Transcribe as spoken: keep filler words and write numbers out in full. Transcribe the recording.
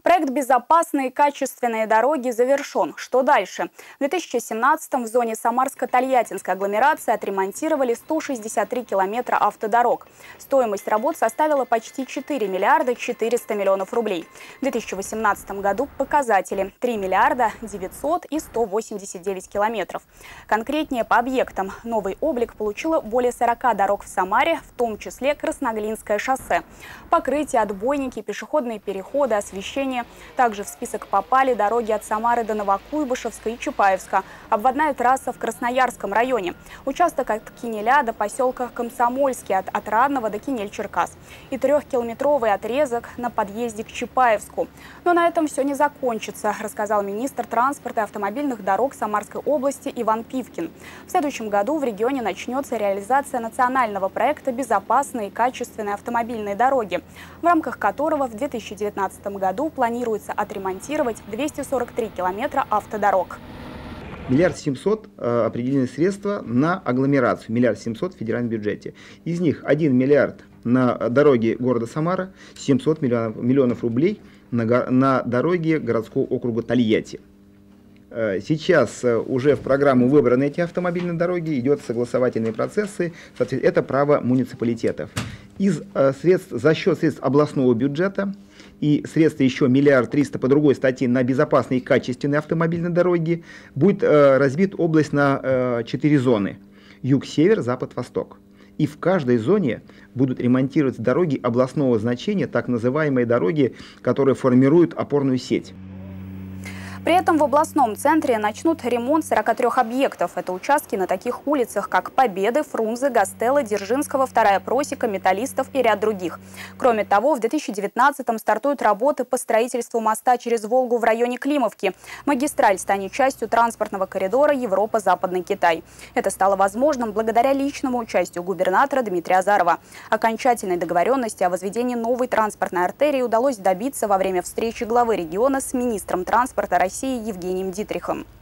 Проект «Безопасные и качественные дороги» завершен. Что дальше? В две тысячи семнадцатом в зоне Самарско-Тольяттинской агломерации отремонтировали сто шестьдесят три километра автодорог. Стоимость работ составила почти четыре миллиарда четыреста миллионов рублей. В две тысячи восемнадцатом году показатели – три миллиарда девятьсот и сто восемьдесят девять километров. Конкретнее по объектам. Новый облик получило более сорока дорог в Самаре, в том числе Красноглинское шоссе. Покрытие, отбойники, пешеходные переходы, освещение. Также в список попали дороги от Самары до Новокуйбышевска и Чапаевска, обводная трасса в Красноярском районе, участок от Кинеля до поселка Комсомольский, от Отрадного до Кинель-Черкас и трехкилометровый отрезок на подъезде к Чапаевску. Но на этом все не закончится, рассказал министр транспорта и автомобильных дорог Самарской области Иван Пивкин. В следующем году в регионе начнется реализация национального проекта «Безопасные и качественные автомобильные дороги», в рамках которого в две тысячи девятнадцатом году планируется отремонтировать двести сорок три километра автодорог. Миллиард семьсот определены средства на агломерацию, миллиард семьсот в федеральном бюджете. Из них один миллиард на дороги города Самара, семьсот миллионов, миллионов рублей на, на дороги городского округа Тольятти. Сейчас уже в программу выбраны эти автомобильные дороги, идет согласовательные процессы, это право муниципалитетов. Из средств, за счет средств областного бюджета и средства еще миллиард триста по другой статье на безопасные и качественные автомобильные дороги будет э, разбит область на э, четыре зоны: юг, север, запад, восток. И в каждой зоне будут ремонтироваться дороги областного значения, так называемые дороги, которые формируют опорную сеть. При этом в областном центре начнут ремонт сорока трёх объектов. Это участки на таких улицах, как Победы, Фрунзе, Гастелло, Дзержинского, Вторая Просека, Металлистов и ряд других. Кроме того, в две тысячи девятнадцатом стартуют работы по строительству моста через Волгу в районе Климовки. Магистраль станет частью транспортного коридора Европа-Западный Китай. Это стало возможным благодаря личному участию губернатора Дмитрия Азарова. Окончательной договоренности о возведении новой транспортной артерии удалось добиться во время встречи главы региона с министром транспорта России Евгением Дитрихом.